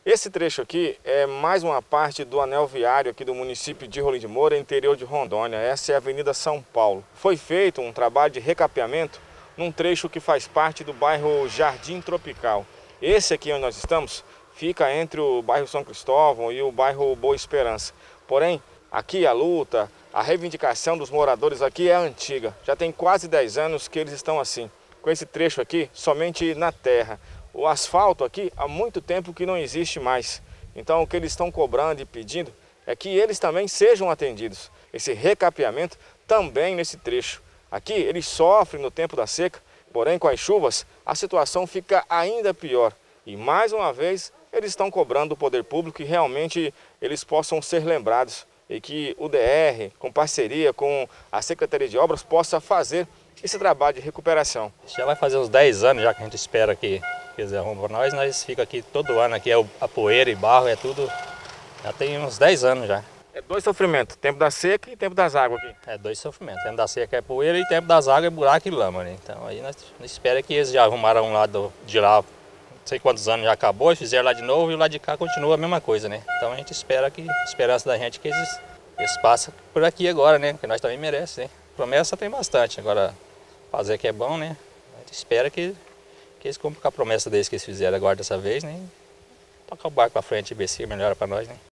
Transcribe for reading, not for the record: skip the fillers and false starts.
Esse trecho aqui é mais uma parte do anel viário aqui do município de Rolim de Moura, interior de Rondônia. Essa é a Avenida São Paulo. Foi feito um trabalho de recapeamento num trecho que faz parte do bairro Jardim Tropical. Esse aqui onde nós estamos fica entre o bairro São Cristóvão e o bairro Boa Esperança. Porém, aqui a luta, a reivindicação dos moradores aqui é antiga. Já tem quase 10 anos que eles estão assim, com esse trecho aqui somente na terra. O asfalto aqui há muito tempo que não existe mais. Então o que eles estão cobrando e pedindo é que eles também sejam atendidos. Esse recapeamento também nesse trecho. Aqui eles sofrem no tempo da seca, porém com as chuvas a situação fica ainda pior. E mais uma vez eles estão cobrando do poder público que realmente eles possam ser lembrados e que o DR, com parceria com a Secretaria de Obras, possa fazer esse trabalho de recuperação. Já vai fazer uns 10 anos já que a gente espera que eles arrumam para nós fica aqui todo ano, aqui é a poeira e barro, é tudo, já tem uns 10 anos já. É dois sofrimentos, tempo da seca e tempo das águas aqui. É dois sofrimentos, tempo da seca é poeira e tempo das águas é buraco e lama, né? Então aí nós esperamos que eles já arrumaram um lado de lá, não sei quantos anos já acabou, fizeram lá de novo e o lado de cá continua a mesma coisa, né? Então a gente espera que, a esperança da gente é que eles passem por aqui agora, né? Porque nós também merecemos, né? Promessa tem bastante, agora fazer que é bom, né? A gente espera que eles cumprem com a promessa deles que eles fizeram agora dessa vez, né? Tocar o barco para frente e ver se melhora para nós, né?